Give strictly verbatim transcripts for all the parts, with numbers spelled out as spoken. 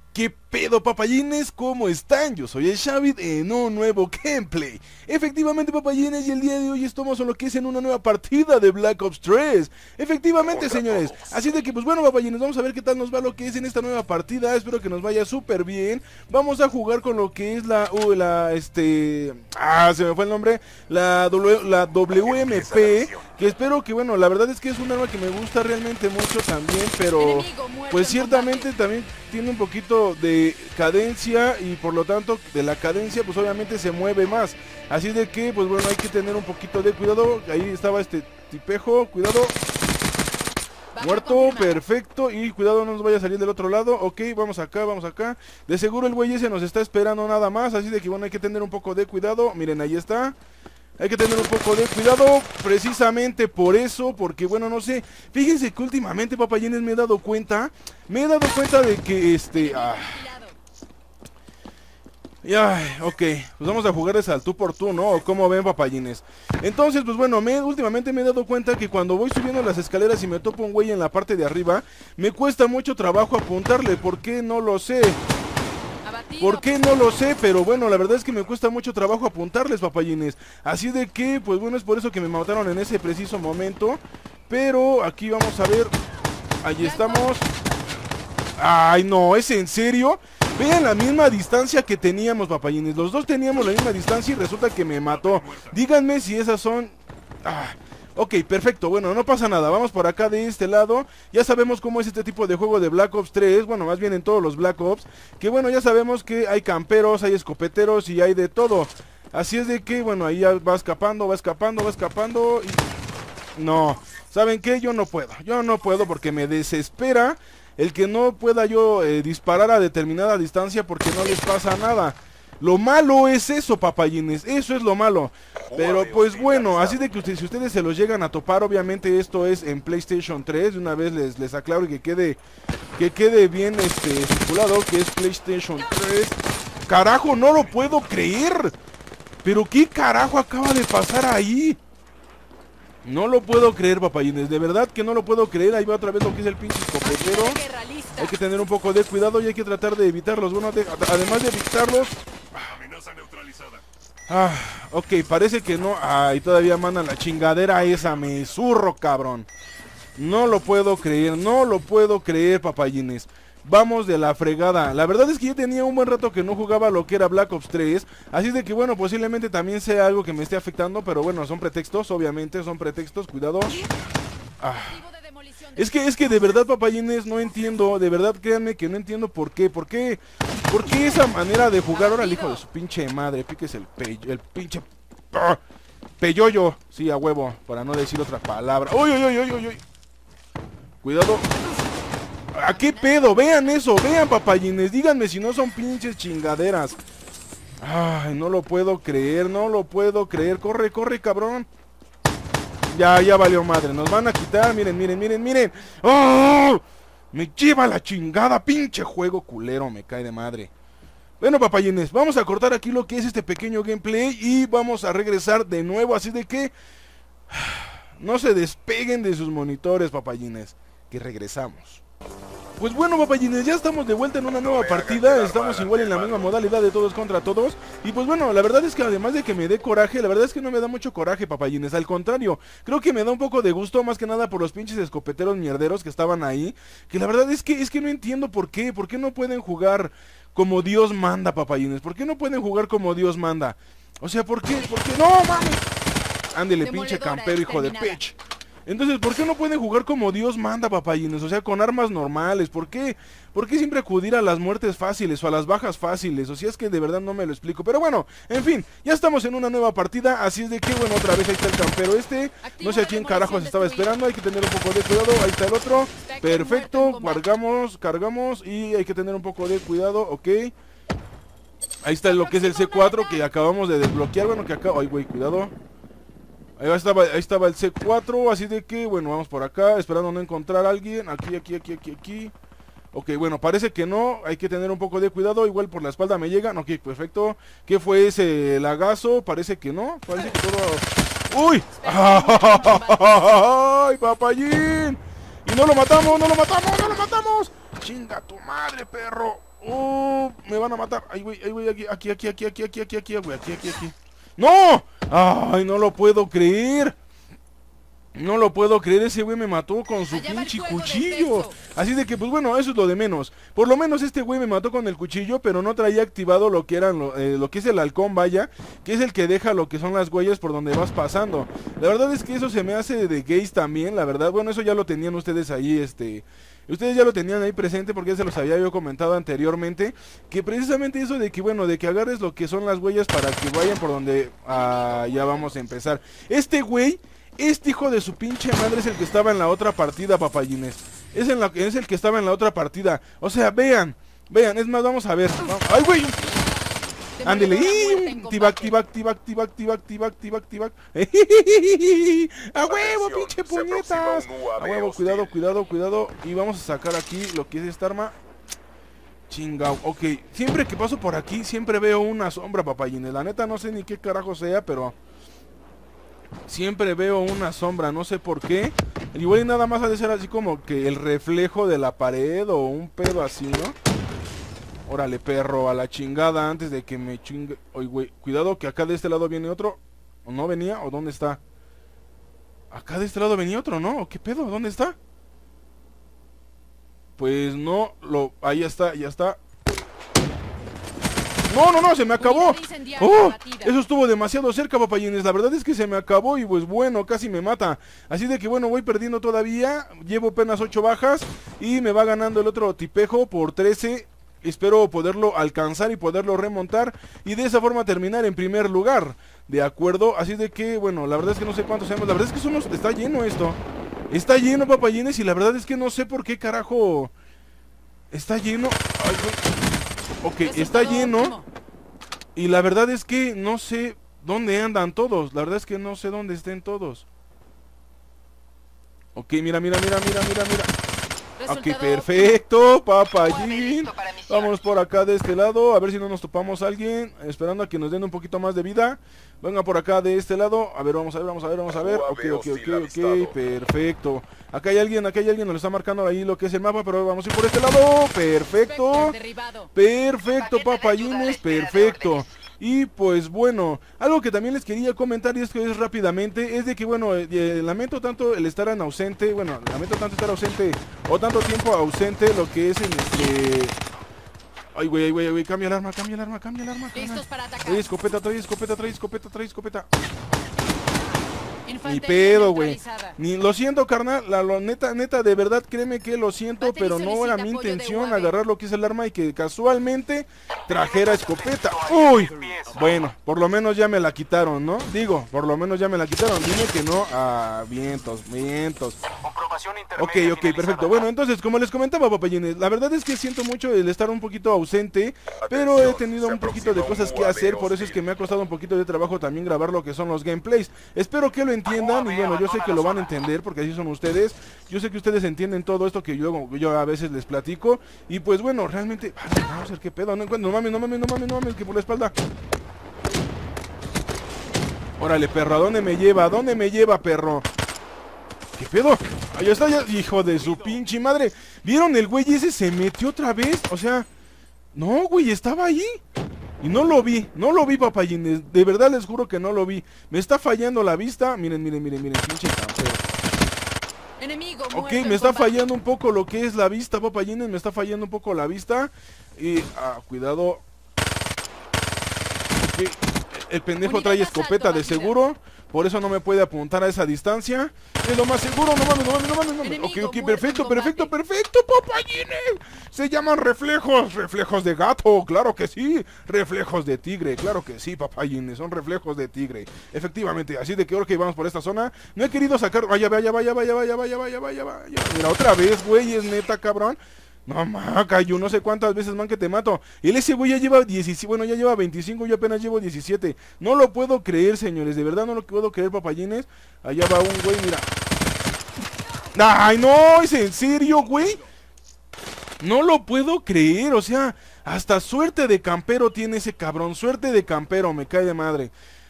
¿Qué pedo, papayines? ¿Cómo están? Yo soy el Xavid en un nuevo gameplay. Efectivamente, papayines, y el día de hoy estamos en lo que es en una nueva partida de Black Ops tres. Efectivamente, Hola, señores. todos. Así de que, pues bueno, papayines, vamos a ver qué tal nos va lo que es en esta nueva partida. Espero que nos vaya súper bien. Vamos a jugar con lo que es la, uh, la, este... Ah, se me fue el nombre. La, w, la W M P. Que espero que, bueno, la verdad es que es un arma que me gusta realmente mucho también, pero pues ciertamente también tiene un poquito de cadencia y por lo tanto de la cadencia pues obviamente se mueve más. Así de que, pues bueno, hay que tener un poquito de cuidado. Ahí estaba este tipejo, cuidado. Muerto, perfecto, y cuidado no nos vaya a salir del otro lado. Ok, vamos acá, vamos acá. De seguro el güey ese nos está esperando nada más, así de que bueno, hay que tener un poco de cuidado. Miren, ahí está. Hay que tener un poco de cuidado, precisamente por eso, porque bueno, no sé. Fíjense que últimamente, papayines, me he dado cuenta, me he dado cuenta de que este... Ah, ya, ok, pues vamos a jugar esa al tú por tú, ¿no? ¿Cómo ven, papayines? Entonces, pues bueno, me, últimamente me he dado cuenta que cuando voy subiendo las escaleras y me topo un güey en la parte de arriba, me cuesta mucho trabajo apuntarle. ¿Por qué? No lo sé. ¿Por qué? No lo sé, pero bueno, la verdad es que me cuesta mucho trabajo apuntarles, papayines. Así de que, pues bueno, es por eso que me mataron en ese preciso momento. Pero aquí vamos a ver. Ahí estamos. Ay, no, ¿es en serio? Vean la misma distancia que teníamos, papayines. Los dos teníamos la misma distancia y resulta que me mató. Díganme si esas son... Ah... Ok, perfecto, bueno, no pasa nada, vamos por acá de este lado. Ya sabemos cómo es este tipo de juego de Black Ops tres, bueno, más bien en todos los Black Ops. Que bueno, ya sabemos que hay camperos, hay escopeteros y hay de todo. Así es de que, bueno, ahí ya va escapando, va escapando, va escapando y... No, ¿saben qué? Yo no puedo, yo no puedo porque me desespera el que no pueda yo eh, disparar a determinada distancia porque no les pasa nada. Lo malo es eso, papayines, eso es lo malo. Pero pues bueno, así de que ustedes, si ustedes se los llegan a topar, obviamente esto es en PlayStation tres. De una vez les, les aclaro que quede, que quede bien este, estipulado que es PlayStation tres. Carajo, no lo puedo creer. Pero qué carajo acaba de pasar ahí. No lo puedo creer, papayines, de verdad que no lo puedo creer. Ahí va otra vez lo que es el pinche escopetero. Hay que tener un poco de cuidado y hay que tratar de evitarlos. Bueno, de, además de evitarlos... Amenaza neutralizada. Ah, ok, parece que no. Ay, todavía mandan la chingadera esa, me zurro, cabrón. No lo puedo creer, no lo puedo creer, papayines. Vamos de la fregada. La verdad es que yo tenía un buen rato que no jugaba lo que era Black Ops tres. Así de que bueno, posiblemente también sea algo que me esté afectando. Pero bueno, son pretextos, obviamente, son pretextos, cuidado. Ah. Es que, es que de verdad, papayines, no entiendo. De verdad, créanme que no entiendo por qué. ¿Por qué? ¿Por qué esa manera de jugar? Ahora el hijo de su pinche madre. Piques el pe... El pinche... ¡Ah! Peyoyo. Sí, a huevo. Para no decir otra palabra. ¡Uy, uy, uy, uy, uy! Cuidado. ¿A qué pedo? Vean eso. Vean, papayines. Díganme si no son pinches chingaderas. Ay, no lo puedo creer. No lo puedo creer. Corre, corre, cabrón. Ya, ya valió madre, nos van a quitar, miren, miren, miren, miren. ¡Oh! Me lleva la chingada, pinche juego culero, me cae de madre. Bueno, papayines, vamos a cortar aquí lo que es este pequeño gameplay y vamos a regresar de nuevo, así de que... No se despeguen de sus monitores, papayines, que regresamos. Pues bueno, papayines, ya estamos de vuelta en una nueva partida. Estamos igual en la misma modalidad de todos contra todos. Y pues bueno, la verdad es que además de que me dé coraje, la verdad es que no me da mucho coraje, papayines. Al contrario, creo que me da un poco de gusto, más que nada por los pinches escopeteros mierderos que estaban ahí. Que la verdad es que, es que no entiendo por qué. ¿Por qué no pueden jugar como Dios manda, papayines? ¿Por qué no pueden jugar como Dios manda? O sea, ¿por qué? ¿Por qué? ¡No, mames! Ándele, pinche campero, hijo de pech. Entonces, ¿por qué no pueden jugar como Dios manda, papayines? O sea, con armas normales. ¿Por qué? ¿Por qué siempre acudir a las muertes fáciles o a las bajas fáciles? O sea, es que de verdad no me lo explico. Pero bueno, en fin, ya estamos en una nueva partida. Así es de que, bueno, otra vez ahí está el campero este. No sé a quién carajos estaba esperando. Hay que tener un poco de cuidado. Ahí está el otro. Perfecto. Cargamos, cargamos. Y hay que tener un poco de cuidado. Ok. Ahí está lo que es el C cuatro que acabamos de desbloquear. Bueno, que acá... Ay, güey, cuidado. Ahí estaba, ahí estaba el C cuatro, así de que, bueno, vamos por acá, esperando no encontrar a alguien. Aquí, aquí, aquí, aquí, aquí. Ok, bueno, parece que no, hay que tener un poco de cuidado, igual por la espalda me llegan. Ok, perfecto. ¿Qué fue ese lagazo? Parece que no, parece que todo... ¡Uy! ¡Ay, papayín! Y no lo matamos, no lo matamos, no lo matamos. ¡Chinga tu madre, perro! Oh, me van a matar. Ay, güey, ay, güey, aquí, aquí, aquí, aquí, aquí, aquí, aquí, aquí, güey, aquí, aquí, aquí. ¡No! Ay, no lo puedo creer. No lo puedo creer, ese güey me mató con su pinche cuchillo. Así de que, pues bueno, eso es lo de menos. Por lo menos este güey me mató con el cuchillo, pero no traía activado lo que eran lo, eh, lo que es el halcón, vaya, que es el que deja lo que son las huellas por donde vas pasando. La verdad es que eso se me hace de gays también, la verdad. Bueno, eso ya lo tenían ustedes ahí, este... Ustedes ya lo tenían ahí presente porque ya se los había yo comentado anteriormente, que precisamente eso de que, bueno, de que agarres lo que son las huellas para que vayan por donde ah, ya vamos a empezar. Este güey, este hijo de su pinche madre es el que estaba en la otra partida, papayines. Es, en la, es el que estaba en la otra partida. O sea, vean, vean, es más, vamos a ver. Vamos. ¡Ay, güey! Ándele, tibac, tibac, tibac, tibac, tibac, tibac, tibac, tibac. A huevo, pinche puñetas. A huevo, cuidado, cuidado, cuidado. Y vamos a sacar aquí lo que es esta arma. Chingao, ok. Siempre que paso por aquí, siempre veo una sombra, papayines. La neta no sé ni qué carajo sea, pero siempre veo una sombra, no sé por qué. Igual y nada más ha de ser así como que el reflejo de la pared o un pedo así, ¿no? Órale, perro, a la chingada antes de que me chingue. Oye, güey, cuidado que acá de este lado viene otro. ¿O no venía? ¿O dónde está? Acá de este lado venía otro, ¿no? ¿O qué pedo? ¿Dónde está? Pues no, lo... Ahí está, ya está. No, no, no, se me acabó. ¡Oh! Eso estuvo demasiado cerca, papayines. La verdad es que se me acabó y pues bueno, casi me mata. Así de que bueno, voy perdiendo todavía. Llevo apenas ocho bajas y me va ganando el otro tipejo por trece. Espero poderlo alcanzar y poderlo remontar y de esa forma terminar en primer lugar. De acuerdo, así de que bueno, la verdad es que no sé cuántos seamos. La verdad es que somos, está lleno esto. Está lleno, papayines, y la verdad es que no sé por qué carajo está lleno. Ay, ok, está lleno. Y la verdad es que no sé dónde andan todos. La verdad es que no sé dónde estén todos. Ok, mira, mira, mira, mira, mira, mira. Ok, perfecto, papayín. Vamos por acá de este lado, a ver si no nos topamos a alguien. Esperando a que nos den un poquito más de vida. Venga por acá de este lado. A ver, vamos a ver, vamos a ver, vamos a ver. Ok, ok, ok, ok, perfecto. Acá hay alguien, acá hay alguien, nos lo está marcando ahí lo que es el mapa, pero vamos a ir por este lado. Perfecto. Perfecto, papayines, perfecto. Y pues bueno, algo que también les quería comentar y esto es rápidamente, es de que bueno, eh, lamento tanto el estar en ausente, bueno, lamento tanto estar ausente o tanto tiempo ausente, lo que es en este... Ay, güey, ay, güey, güey, cambia el arma, cambia el arma, cambia el arma. Listos para atacar. Trae escopeta, trae escopeta, trae escopeta, trae escopeta. Ni pedo, güey. Ni lo siento, carnal. La lo, neta, neta, de verdad, créeme que lo siento, pero no era mi intención agarrar lo que es el arma y que casualmente trajera escopeta. Uy, bueno, por lo menos ya me la quitaron, ¿no? Digo, por lo menos ya me la quitaron. Dime que no. Ah, vientos, vientos. Ok, ok, perfecto. Bueno, entonces, como les comentaba, papayines, la verdad es que siento mucho el estar un poquito ausente, pero he tenido un poquito de cosas que hacer, por eso es que me ha costado un poquito de trabajo también grabar lo que son los gameplays. Espero que lo entiendan y bueno, yo sé que lo van a entender porque así son ustedes. Yo sé que ustedes entienden todo esto que yo, yo a veces les platico. Y pues bueno, realmente... Ay, vamos a ver qué pedo. No encuentro, no mames, no mames, no mames, no mames, que por la espalda. Órale, perro, ¿a dónde me lleva? ¿A dónde me lleva, perro? ¿Qué pedo? Ahí está, ya, hijo de su pinche madre. ¿Vieron? El güey ese se metió otra vez. O sea, no, güey, estaba ahí. Y no lo vi, no lo vi, papayines. De verdad les juro que no lo vi. Me está fallando la vista. Miren, miren, miren, miren, pinche campero. Enemigo, ok, me está fallando un poco lo que es la vista, papayines. Me está fallando un poco la vista. Y, ah, cuidado. Okay. El pendejo trae escopeta de seguro. Por eso no me puede apuntar a esa distancia. Es lo más seguro, no mames, no mames, no mames, no mames. Ok, ok, perfecto, perfecto, perfecto, papayines. Se llaman reflejos, reflejos de gato, claro que sí. Reflejos de tigre, claro que sí, papayines. Son reflejos de tigre, efectivamente. Así de que ahora que vamos por esta zona. No he querido sacar, vaya, vaya, vaya, vaya, vaya, vaya, vaya, vaya, vaya. Mira, otra vez, güey, es neta, cabrón. No, maca, yo no sé cuántas veces, man, que te mato. El ese güey ya lleva diecisiete, bueno, ya lleva veinticinco, yo apenas llevo diecisiete. No lo puedo creer, señores, de verdad no lo puedo creer, papayines. Allá va un güey, mira. Ay, no, ¿es en serio, güey? No lo puedo creer, o sea, hasta suerte de campero tiene ese cabrón, suerte de campero, me cae de madre.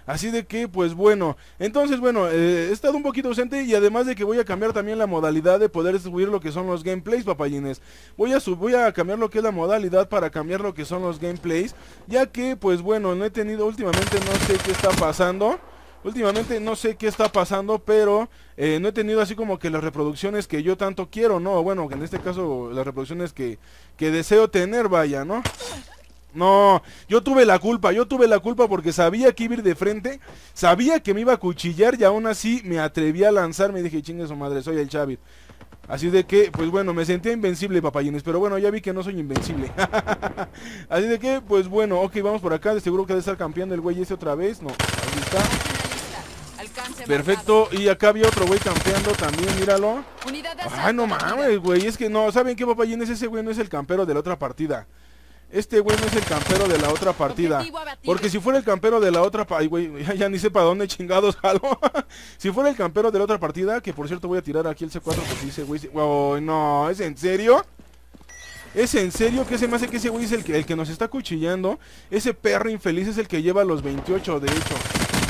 Así de que, pues bueno, entonces bueno, eh, he estado un poquito ausente y además de que voy a cambiar también la modalidad de poder subir lo que son los gameplays, papayines. Voy a, voy a cambiar lo que es la modalidad para cambiar lo que son los gameplays, ya que, pues bueno, no he tenido últimamente, no sé qué está pasando. Últimamente no sé qué está pasando, pero eh, no he tenido así como que las reproducciones que yo tanto quiero, ¿no? Bueno, en este caso las reproducciones que, que deseo tener, vaya, ¿no? No, yo tuve la culpa, yo tuve la culpa porque sabía que iba a ir de frente, sabía que me iba a cuchillar y aún así me atreví a lanzarme y dije, chingue su madre, soy el Xavi. Así de que, pues bueno, me sentía invencible, papayines, pero bueno, ya vi que no soy invencible. Así de que, pues bueno, ok, vamos por acá, de seguro que debe estar campeando el güey ese otra vez, no, ahí está. Perfecto, y acá había otro güey campeando también, míralo. Ay, no mames, güey, es que no, ¿saben qué, papayines? Ese güey no es el campero de la otra partida. Este güey no es el campero de la otra partida. Porque si fuera el campero de la otra partida, güey, ya, ya ni sé para dónde chingados jalo. Si fuera el campero de la otra partida, que por cierto voy a tirar aquí el C cuatro porque dice, güey, oh, no, ¿es en serio? ¿Es en serio que se me hace que ese güey es el que, el que nos está cuchillando? Ese perro infeliz es el que lleva los veintiocho, de hecho.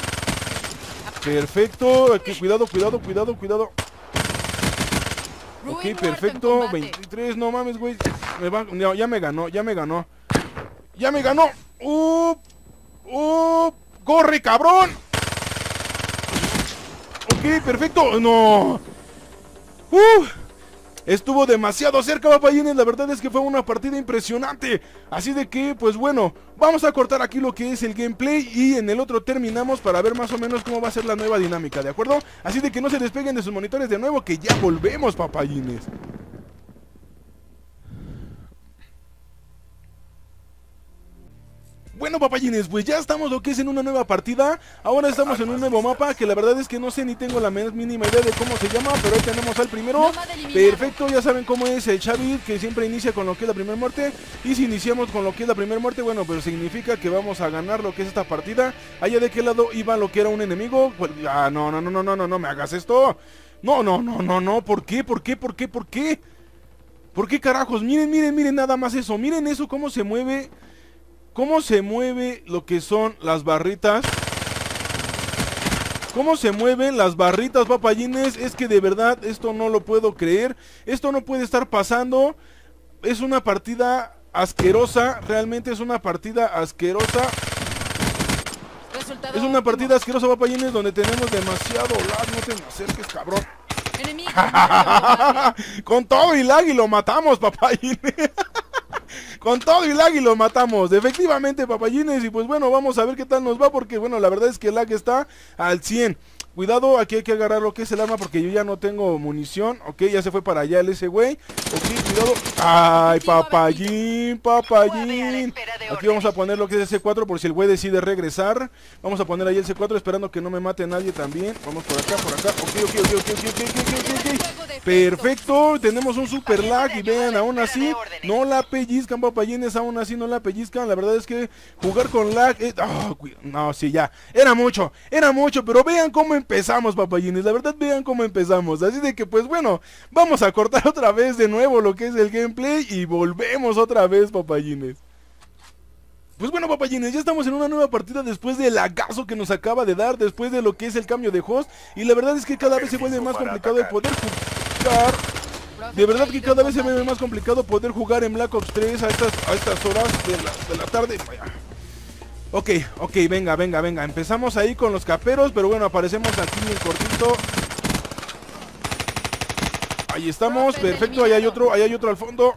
Perfecto, aquí, cuidado, cuidado, cuidado, cuidado. Ok, perfecto, veintitrés, no mames, güey. Me va, no, ya me ganó, ya me ganó. Ya me ganó. ¡Uh! ¡Uh! ¡Corre, cabrón! Ok, perfecto. No. ¡Uh! Estuvo demasiado cerca, papayines. La verdad es que fue una partida impresionante. Así de que, pues bueno, vamos a cortar aquí lo que es el gameplay y en el otro terminamos para ver más o menos cómo va a ser la nueva dinámica, ¿de acuerdo? Así de que no se despeguen de sus monitores de nuevo, que ya volvemos, papayines. Bueno, papayines, pues ya estamos lo que es en una nueva partida. Ahora estamos en un nuevo mapa que la verdad es que no sé ni tengo la menos mínima idea de cómo se llama, pero ahí tenemos al primero. Perfecto, ya saben cómo es el Xavi, que siempre inicia con lo que es la primera muerte. Y si iniciamos con lo que es la primera muerte, bueno, pero significa que vamos a ganar lo que es esta partida. Allá de qué lado iba lo que era un enemigo. Pues, ah, no, no, no, no, no, no, no me hagas esto. No, no, no, no, no, ¿por qué? ¿Por qué? ¿Por qué? ¿Por qué? ¿Por qué carajos? Miren, miren, miren nada más eso. Miren eso, cómo se mueve. Cómo se mueve lo que son las barritas. Cómo se mueven las barritas, papayines. Es que de verdad esto no lo puedo creer. Esto no puede estar pasando. Es una partida asquerosa. Realmente es una partida asquerosa. Resultado es una partida asquerosa, papayines, donde tenemos demasiado lag. No te me acerques, cabrón. Con todo y lag y lo matamos, papayines. Con todo y lag y lo matamos. Efectivamente, papayines. Y pues bueno, vamos a ver qué tal nos va. Porque bueno, la verdad es que el lag está al cien. Cuidado, aquí hay que agarrar lo que es el arma porque yo ya no tengo munición. Ok, ya se fue para allá el ese güey. Ok, cuidado. Ay, papayín, papayín. Aquí vamos a poner lo que es el C cuatro por si el güey decide regresar. Vamos a poner ahí el C cuatro esperando que no me mate nadie también. Vamos por acá, por acá. Ok, ok, ok, ok, ok, ok, ok, ok. Perfecto, tenemos un super lag y vean, aún así no la pellizcan, papayines, aún así no la pellizcan. La verdad es que jugar con lag es... oh, no, sí, ya, era mucho, era mucho, pero vean cómo empezamos, papayines, la verdad vean cómo empezamos. Así de que pues bueno, vamos a cortar otra vez de nuevo lo que es el gameplay y volvemos otra vez, papayines. Pues bueno, papayines, ya estamos en una nueva partida después del lagazo que nos acaba de dar, después de lo que es el cambio de host. Y la verdad es que cada vez se vuelve más complicado el poder jugar. De verdad que cada vez se vuelve más complicado poder jugar en Black Ops tres a estas, a estas horas de la, de la tarde. Ok, ok, venga, venga, venga. Empezamos ahí con los caperos, pero bueno, aparecemos aquí en cortito. Ahí estamos, perfecto, ahí hay otro, ahí hay otro al fondo.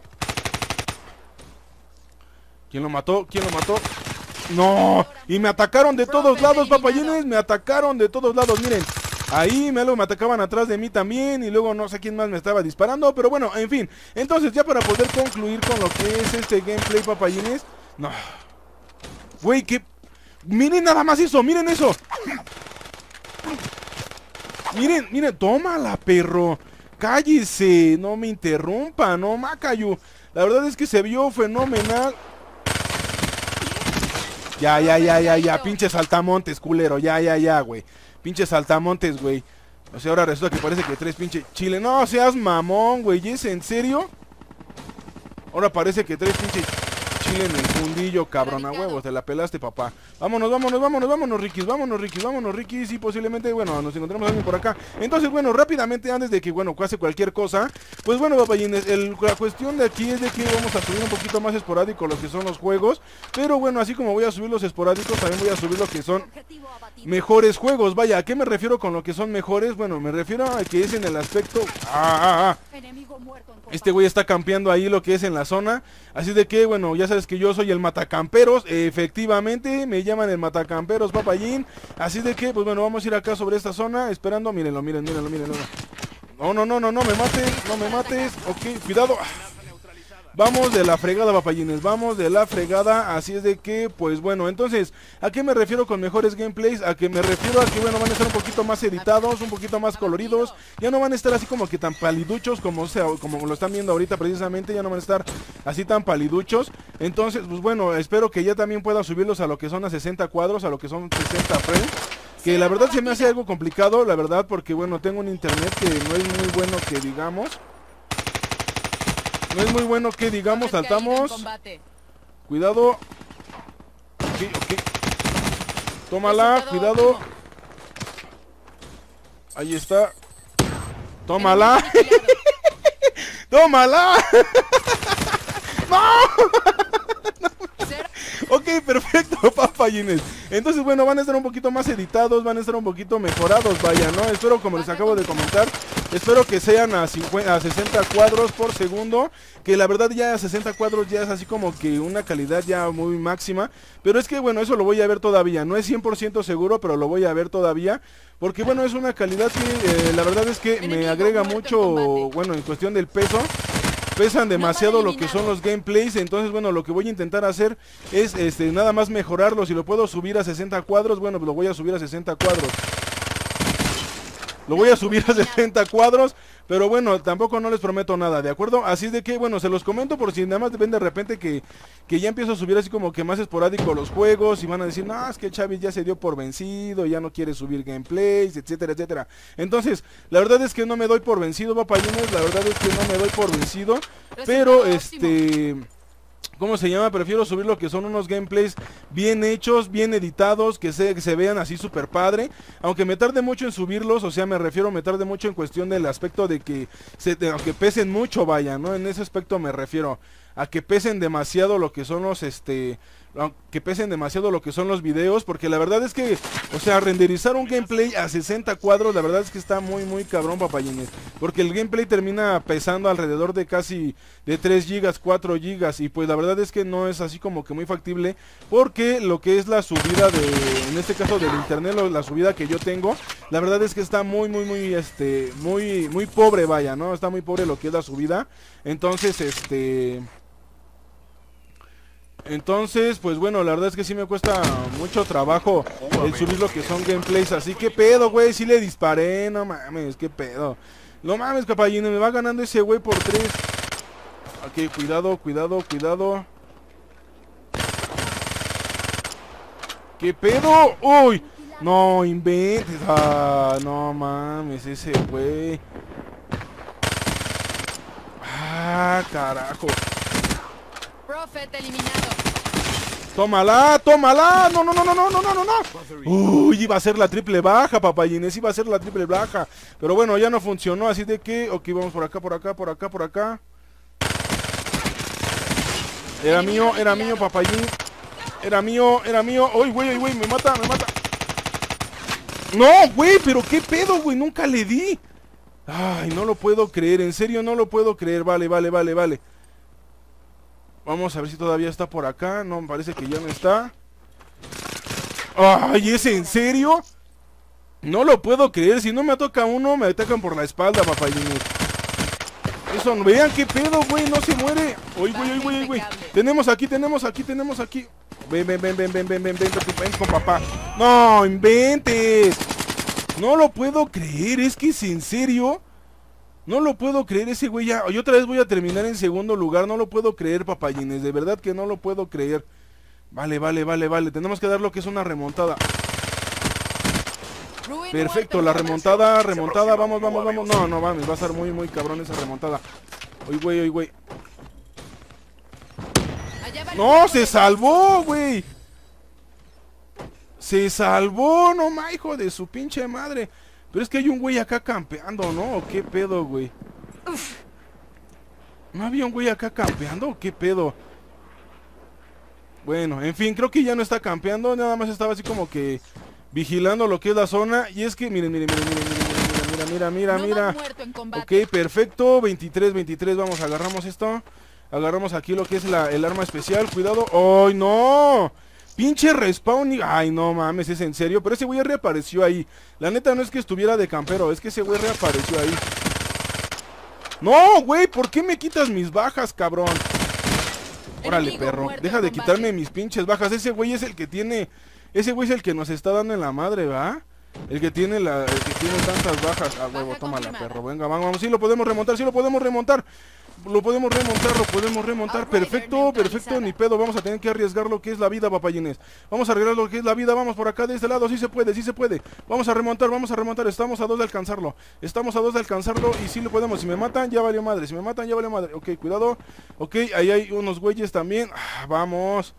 ¿Quién lo mató? ¿Quién lo mató? ¡No! Y me atacaron de todos lados, papayines. Me atacaron de todos lados, miren. Ahí me, me atacaban atrás de mí también. Y luego no sé quién más me estaba disparando. Pero bueno, en fin. Entonces ya para poder concluir con lo que es este gameplay, papayines. No. Güey, que... miren nada más eso, miren eso. Miren, miren, tómala, perro. Cállese, no me interrumpa, no, Macayu. La verdad es que se vio fenomenal. Ya, ya, ya, ya, ya, pinche saltamontes, culero, ya, ya, ya, güey. Pinche saltamontes, güey. O sea, ahora resulta que parece que tres pinche chile. No seas mamón, güey, ¿es en serio? Ahora parece que tres pinche chile en el fundillo, cabrón, a huevos, te la pelaste, papá. Vámonos, vámonos, vámonos, vámonos, Rikis, vámonos, Rikis, vámonos, Rikis. Y posiblemente, bueno, nos encontramos a alguien por acá. Entonces, bueno, rápidamente, antes de que, bueno, pase cualquier cosa, pues bueno, papayines, el, la cuestión de aquí es de que vamos a subir un poquito más esporádico lo que son los juegos. Pero bueno, así como voy a subir los esporádicos, también voy a subir lo que son mejores juegos. Vaya, ¿a qué me refiero con lo que son mejores? Bueno, me refiero a que es en el aspecto... Ah, ah, ah. Este güey está campeando ahí lo que es en la zona. Así de que, bueno, ya sabes que yo soy el matacamperos. Efectivamente, me llaman el matacamperos, papayín. Así de que, pues bueno, vamos a ir acá sobre esta zona, esperando. Mírenlo, miren, mírenlo, mírenlo. No, no, no, no, no me mates, no me mates. Ok, cuidado. Vamos de la fregada, papayines, vamos de la fregada, así es de que, pues bueno, entonces, ¿a qué me refiero con mejores gameplays? A que me refiero a que, bueno, van a estar un poquito más editados, un poquito más coloridos, ya no van a estar así como que tan paliduchos como, o sea, como lo están viendo ahorita precisamente, ya no van a estar así tan paliduchos. Entonces, pues bueno, espero que ya también pueda subirlos a lo que son a sesenta cuadros, a lo que son sesenta frames. Que la verdad se me hace algo complicado, la verdad, porque bueno, tengo un internet que no es muy bueno que digamos. No es muy bueno que digamos, saltamos. Cuidado. Ok, ok. Tómala, cuidado. Ahí está. Tómala. Tómala. No. Ok, perfecto, papayines. Entonces, bueno, van a estar un poquito más editados, van a estar un poquito mejorados, vaya, ¿no? Espero, como les acabo de comentar, espero que sean a, cincuenta, a sesenta cuadros por segundo. Que la verdad ya a sesenta cuadros ya es así como que una calidad ya muy máxima. Pero es que, bueno, eso lo voy a ver todavía. No es cien por ciento seguro, pero lo voy a ver todavía. Porque, bueno, es una calidad que eh, la verdad es que me agrega mucho, bueno, en cuestión del peso. Pesan demasiado lo que son los gameplays. Entonces, bueno, lo que voy a intentar hacer es este nada más mejorarlo. Si lo puedo subir a sesenta cuadros, bueno, pues lo voy a subir a sesenta cuadros. Lo voy a subir a sesenta cuadros. Pero bueno, tampoco no les prometo nada, ¿de acuerdo? Así de que, bueno, se los comento por si nada más ven de repente que, que ya empiezo a subir así como que más esporádico los juegos. Y van a decir, no, es que Chavis ya se dio por vencido, ya no quiere subir gameplays, etcétera, etcétera. Entonces, la verdad es que no me doy por vencido, papayines. La verdad es que no me doy por vencido. Pero, este... ¿cómo se llama? Prefiero subir lo que son unos gameplays bien hechos, bien editados, que se, que se vean así súper padre. Aunque me tarde mucho en subirlos, o sea, me refiero, me tarde mucho en cuestión del aspecto de que, se, de, aunque pesen mucho, vaya, ¿no? En ese aspecto me refiero a que pesen demasiado lo que son los, este... que pesen demasiado lo que son los videos, porque la verdad es que, o sea, renderizar un gameplay a sesenta cuadros, la verdad es que está muy muy cabrón, papayines, porque el gameplay termina pesando alrededor de casi de tres gigas, cuatro gigas, y pues la verdad es que no es así como que muy factible, porque lo que es la subida de, en este caso del internet, la subida que yo tengo, la verdad es que está muy muy muy, este, muy muy pobre, vaya, ¿no? Está muy pobre lo que es la subida, entonces, este... Entonces, pues bueno, la verdad es que sí me cuesta mucho trabajo el subir lo que son gameplays. Así que pedo, güey, sí le disparé, no mames, qué pedo. No mames, capallino, me va ganando ese güey por tres. Ok, cuidado, cuidado, cuidado. ¿Qué pedo? ¡Uy! No inventes. Ah, no mames, ese güey. Ah, carajo. Prophet eliminado. Tómala, tómala. No, no, no, no, no, no, no, no. Uy, iba a ser la triple baja, papayines. Iba a ser la triple baja. Pero bueno, ya no funcionó. Así de que, ok, vamos por acá, por acá, por acá, por acá. Era mío, era mío, papayín. Era mío, era mío. Uy, güey, uy, güey, me mata, me mata. No, güey, pero qué pedo, güey. Nunca le di. Ay, no lo puedo creer. En serio, no lo puedo creer. Vale, vale, vale, vale. Vamos a ver si todavía está por acá. No, me parece que ya no está. ¡Ay, es en serio! No lo puedo creer. Si no me toca uno, me atacan por la espalda, papayines. Eso, vean qué pedo, güey. No se muere. Oye, güey, oye, güey, güey. Tenemos aquí, tenemos aquí, tenemos aquí. Ven, ven, ven, ven, ven, ven, ven, ven, ven con papá. No, inventes. No lo puedo creer. Es que es en serio. No lo puedo creer, ese güey ya... Yo otra vez voy a terminar en segundo lugar. No lo puedo creer, papayines. De verdad que no lo puedo creer. Vale, vale, vale, vale. Tenemos que dar lo que es una remontada. Perfecto, la remontada, remontada. Vamos, vamos, vamos. No, no, vamos. Va a estar muy, muy cabrón esa remontada. Oye, güey, oye, güey. No, se salvó, güey. Se salvó, no ma, hijo de su pinche madre. Pero es que hay un güey acá campeando, ¿no? ¿O qué pedo, güey? Uf. ¿No había un güey acá campeando o qué pedo? Bueno, en fin, creo que ya no está campeando. Nada más estaba así como que vigilando lo que es la zona. Y es que, miren, miren, miren, miren, miren, mira, mira, mira, mira, mira. Ok, perfecto, veintitrés, veintitrés, vamos, agarramos esto. Agarramos aquí lo que es la, el arma especial, cuidado. ¡Ay, no! Pinche respawn. Ay, no mames, es en serio. Pero ese güey reapareció ahí. La neta no es que estuviera de campero, es que ese güey reapareció ahí. No, güey, ¿por qué me quitas mis bajas, cabrón? Órale, perro, deja de quitarme mis pinches bajas. Ese güey es el que tiene... Ese güey es el que nos está dando en la madre, ¿va? El que tiene la... El que tiene tantas bajas. Ah, huevo, tómala, perro. Venga, vamos, vamos. Sí lo podemos remontar, sí lo podemos remontar. Lo podemos remontar, lo podemos remontar. Perfecto, perfecto, ni pedo. Vamos a tener que arriesgar lo que es la vida, papayines. Vamos a arriesgar lo que es la vida. Vamos por acá de este lado, sí se puede, sí se puede. Vamos a remontar, vamos a remontar. Estamos a dos de alcanzarlo. Estamos a dos de alcanzarlo y sí lo podemos. Si me matan, ya valió madre. Si me matan, ya valió madre. Ok, cuidado. Ok, ahí hay unos güeyes también. Ah, vamos.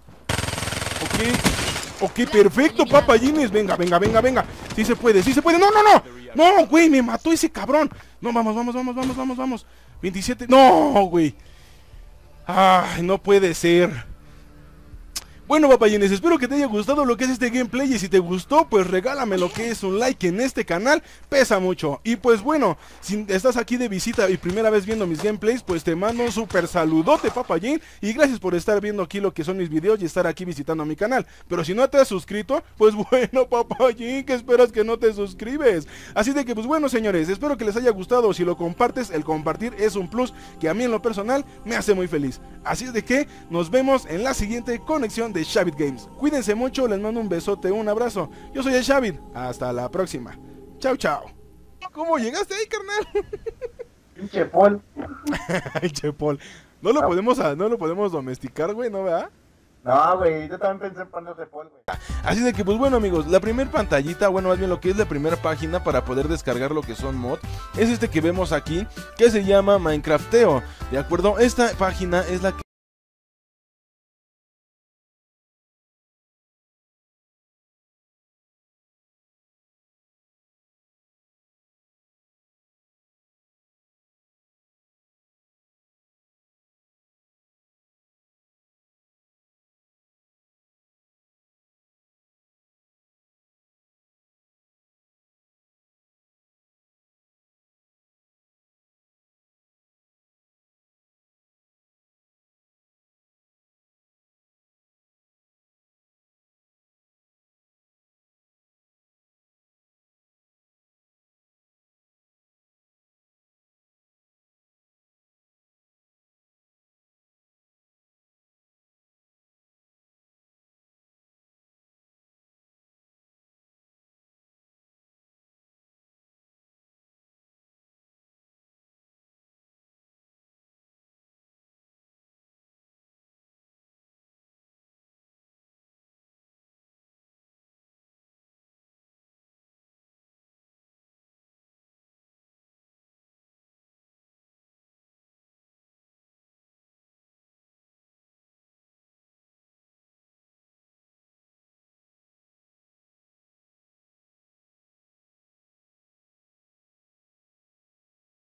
Ok. Ok, perfecto, papayines. Venga, venga, venga, venga. Sí se puede, sí se puede. No, no, no. No, güey, me mató ese cabrón. No, vamos, vamos, vamos, vamos, vamos, vamos. veintisiete. No, güey. Ay, no puede ser. Bueno, papayines, espero que te haya gustado lo que es este gameplay. Y si te gustó, pues regálame lo que es un like en este canal. Pesa mucho. Y pues bueno, si estás aquí de visita y primera vez viendo mis gameplays, pues te mando un super saludote, papayín. Y gracias por estar viendo aquí lo que son mis videos y estar aquí visitando mi canal. Pero si no te has suscrito, pues bueno, papayín, ¿qué esperas que no te suscribes? Así de que pues bueno, señores, espero que les haya gustado. Si lo compartes, el compartir es un plus que a mí en lo personal me hace muy feliz. Así de que nos vemos en la siguiente conexión de Shavit Games. Cuídense mucho, les mando un besote, un abrazo. Yo soy el Shavit, hasta la próxima. Chao, chao. ¿Cómo llegaste ahí, carnal? Pinche Paul. Pinche Paul. No lo no. podemos, no lo podemos domesticar, güey, ¿no, verdad? No, güey, yo también pensé en ponerle Paul, güey. Así de que, pues bueno, amigos, la primera pantallita, bueno, más bien lo que es la primera página para poder descargar lo que son mods, es este que vemos aquí, que se llama Minecrafteo, ¿de acuerdo? Esta página es la que